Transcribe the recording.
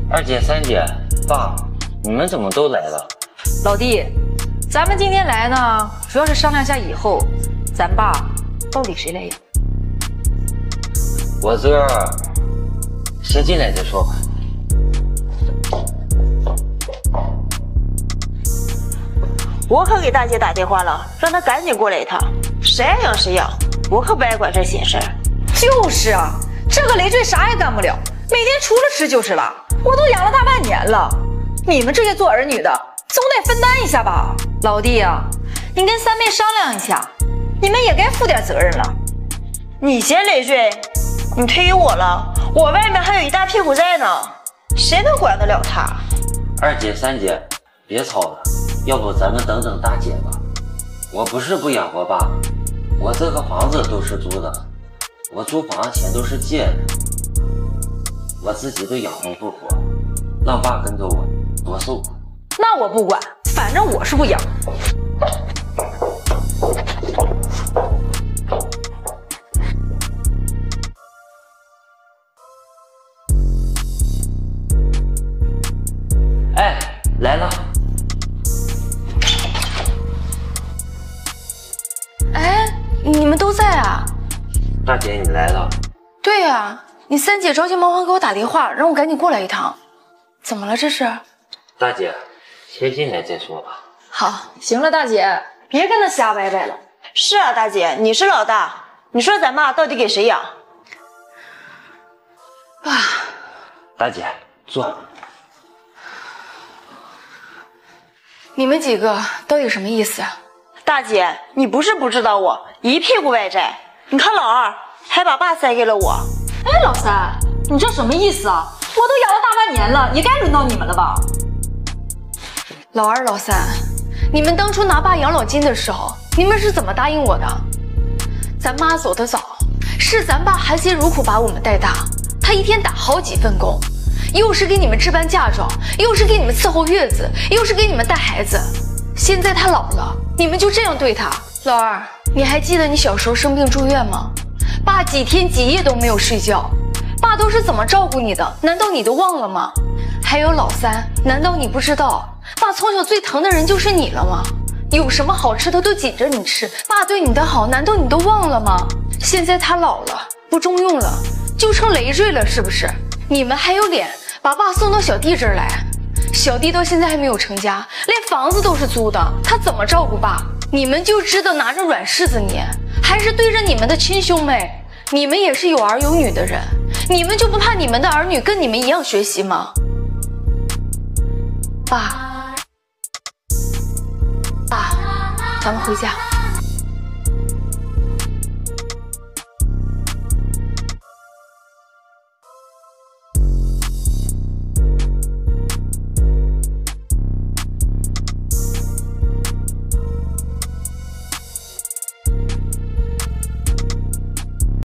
二姐、三姐，爸，你们怎么都来了？ 老弟，咱们今天来呢，主要是商量下以后咱爸到底谁来养。 我这先进来再说吧。 我可给大姐打电话了，让她赶紧过来一趟。谁爱养谁养，我可不爱管这闲事儿。 就是啊，这个累赘啥也干不了，每天除了吃就是了。我都养了大半年了，你们这些做儿女的总得分担一下吧。老弟啊，你跟三妹商量一下，你们也该负点责任了。 你嫌累赘，你推给我了，我外面还有一大屁股债呢，谁能管得了他？ 二姐、三姐，别吵了，要不咱们等等大姐吧。我不是不养活爸，我这个房子都是租的，我租房钱都是借的，我自己都养活不活，让爸跟着我多受苦。 那我不管，反正我是不养。 哎，来了。 哎，你们都在啊？ 大姐，你来了。 对呀，你三姐着急忙慌给我打电话，让我赶紧过来一趟。怎么了这是？ 大姐，先进来再说吧。 好，行了，大姐，别跟他瞎歪歪了。 是啊，大姐，你是老大，你说咱妈到底给谁养？ 啊， 大姐，坐。 你们几个到底什么意思啊？ 大姐，你不是不知道我一屁股外债，你看老二还把爸塞给了我。 哎，老三，你这什么意思啊？我都养了大半年了，也该轮到你们了吧？老二、老三，你们当初拿爸养老金的时候，你们是怎么答应我的？咱妈走得早，是咱爸含辛茹苦把我们带大，他一天打好几份工，又是给你们置办嫁妆，又是给你们伺候月子，又是给你们带孩子。现在他老了，你们就这样对他？老二，你还记得你小时候生病住院吗？爸几天几夜都没有睡觉，爸都是怎么照顾你的？难道你都忘了吗？还有老三，难道你不知道，爸从小最疼的人就是你了吗？有什么好吃的都紧着你吃，爸对你的好，难道你都忘了吗？现在他老了，不中用了，就成累赘了，是不是？你们还有脸把爸送到小弟这儿来？小弟到现在还没有成家，连房子都是租的，他怎么照顾爸？你们就知道拿着软柿子捏，还是对着你们的亲兄妹？你们也是有儿有女的人，你们就不怕你们的儿女跟你们一样学习吗？爸，咱们回家。